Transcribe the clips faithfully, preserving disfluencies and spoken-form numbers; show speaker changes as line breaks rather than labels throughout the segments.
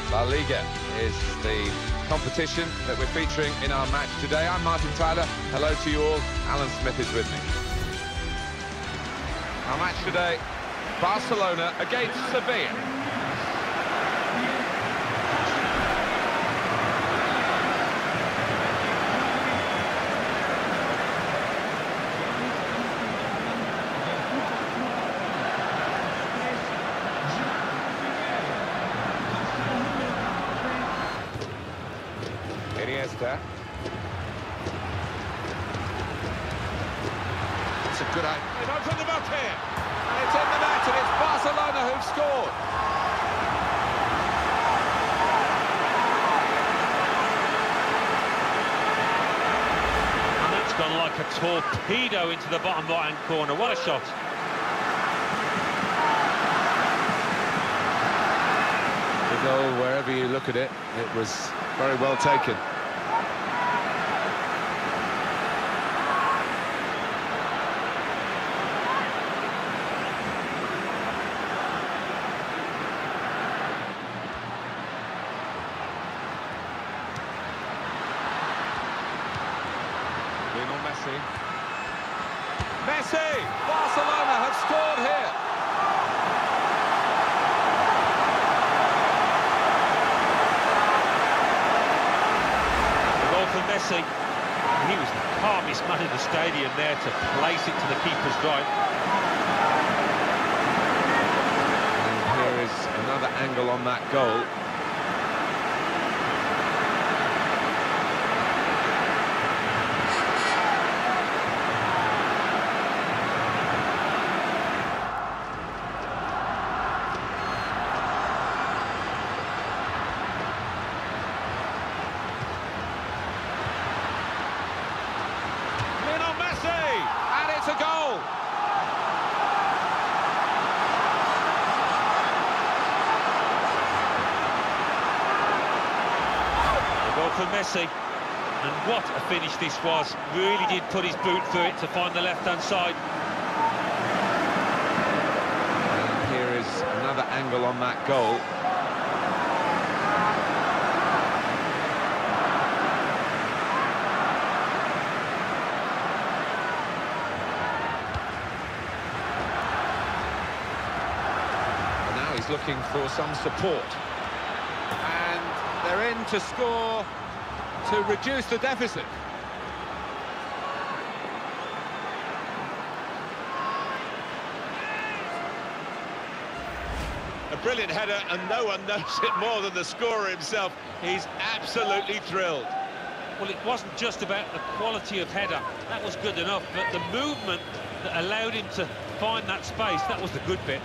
La Liga is the competition that we're featuring in our match today. I'm Martin Tyler. Hello to you all. Alan Smith is with me. Our match today, Barcelona against Sevilla. Iniesta. It's a good idea. They've opened them up here. And it's in the net, and it's Barcelona who've scored.
And that's gone like a torpedo into the bottom right-hand corner. What a shot.
The goal, wherever you look at it, it was very well taken. Messi. Messi! Barcelona have scored here.
The goal for Messi. He was the calmest man in the stadium there to place it to the keeper's right.
And here is another angle on that goal. And it's a goal.
The goal for Messi. And what a finish this was. Really did put his boot through it to find the left-hand side.
And here is another angle on that goal. He's looking for some support. And they're in to score to reduce the deficit.
A brilliant header, and no one knows it more than the scorer himself. He's absolutely thrilled.
Well, it wasn't just about the quality of header. That was good enough, but the movement that allowed him to find that space, that was the good bit.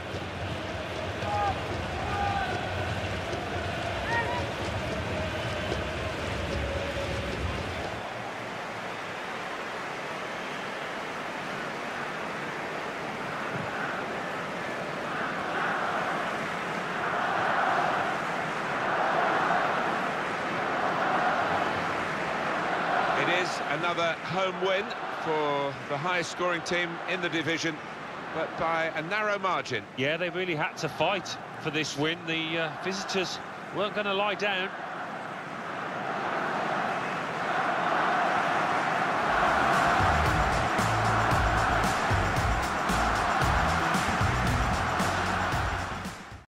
It is another home win for the highest scoring team in the division, but by a narrow margin.
Yeah, they really had to fight for this win. The uh, visitors weren't going to lie down.